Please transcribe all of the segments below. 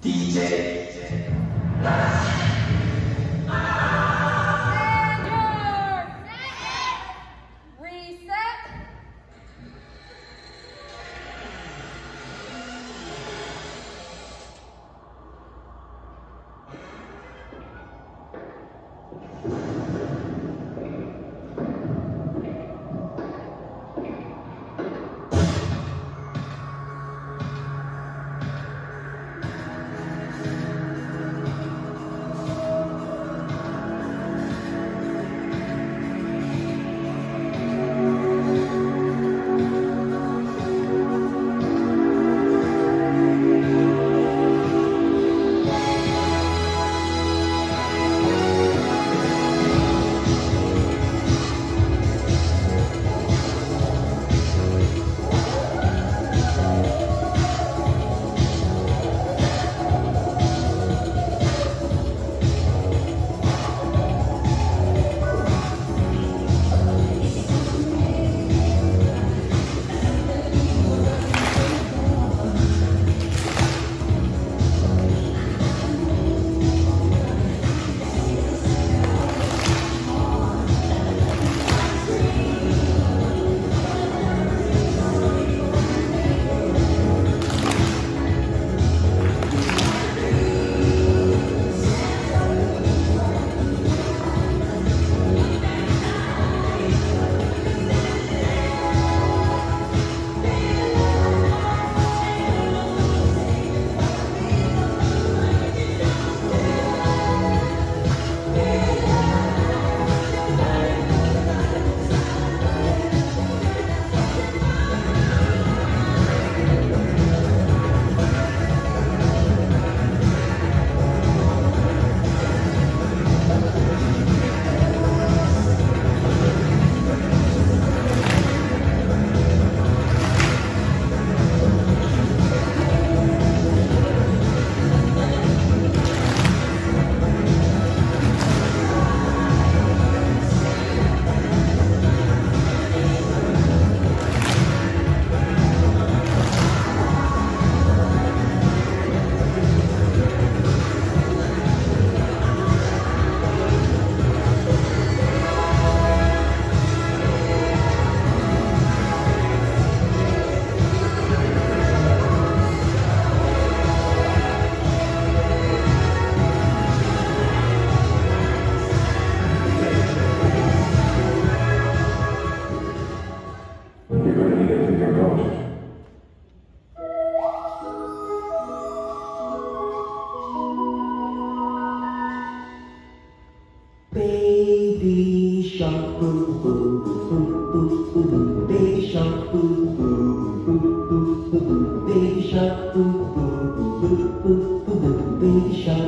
Baby shark, boo boo boo boo boo boo. Baby shark, boo boo boo boo boo boo. Baby shark, boo boo boo boo boo boo. Baby shark,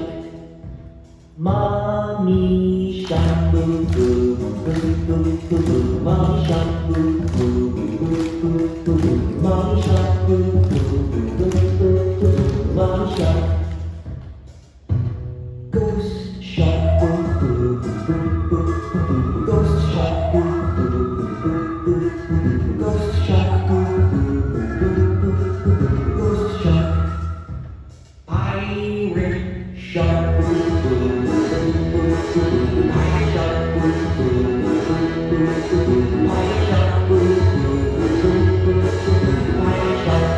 mommy shark, boo boo boo boo boo boo. Mommy shark, boo boo boo boo boo boo. Mommy shark, boo boo boo boo boo boo. Mommy shark, ghost shark, boo boo boo boo boo. Ghost shark, boo boo boo boo boo. Ghost shark, boo boo boo boo boo. Ghost shark, pirate shark, boo boo boo boo boo. Pirate shark, boo boo boo boo boo. Pirate shark, boo boo boo boo boo. Pirate shark,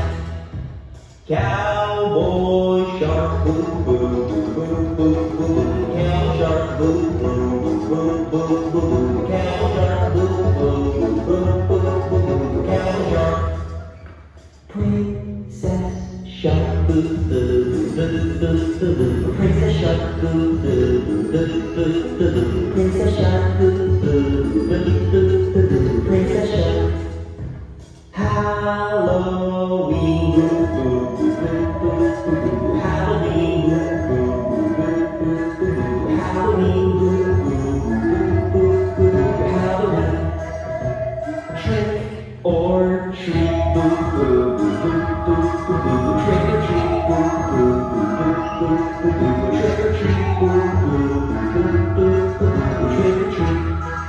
cowboy shark, boo boo boo boo boo. Cow shark, boo boo boo boo boo. Cow shark, boo boo boo boo boo. Cow shark, princess shark, boo boo boo boo boo. Princess shark, boo boo boo boo boo. Princess shark, boo boo boo boo boo. Princess shark, Halloween, boo boo boo boo boo. Halloween, boo boo boo boo. Halloween, boo boo boo boo boo. Halloween, trick or treat, boo boo boo boo boo. Trick or treat, boo boo boo boo boo. Trick or treat, boo boo boo boo boo. Trick or treat,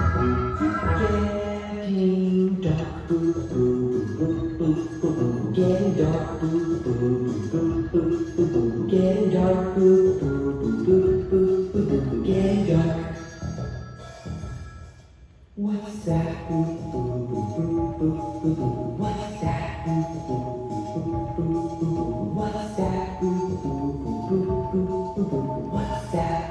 getting dark, boo boo boo boo boo boo. Getting dark, boo boo boo boo boo boo. Getting getting dark, boo, boo, boo, boo, boo, boo, boo, boo, getting dark. What's that? Boo, boo, boo, boo, boo, boo, boo. What's that? Boo, boo, boo, boo, boo, boo, boo. What's that? Boo, boo, boo, boo, boo, boo, boo. What's that?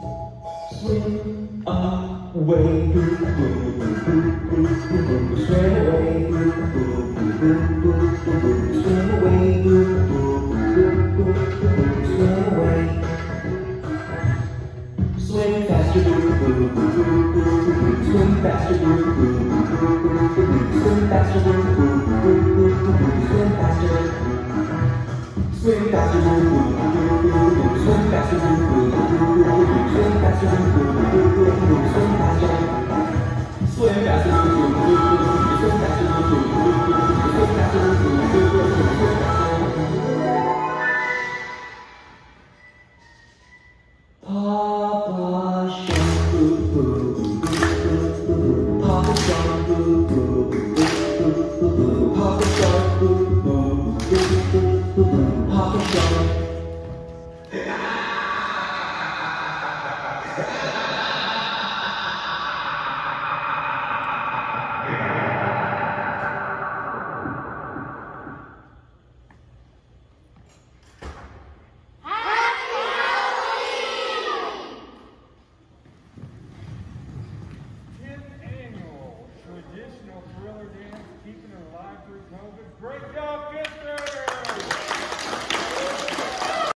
Swim away, boo, boo, boo, boo, boo, boo, boo. Swim away, boo, boo, boo, boo, boo, boo. Swim away, boo, boo, boo, boo, boo. Swim away. Swim faster, boo, boo, boo, boo, boo, boo. Swim faster, boo, boo, boo, boo, boo. Swim faster, boo, boo.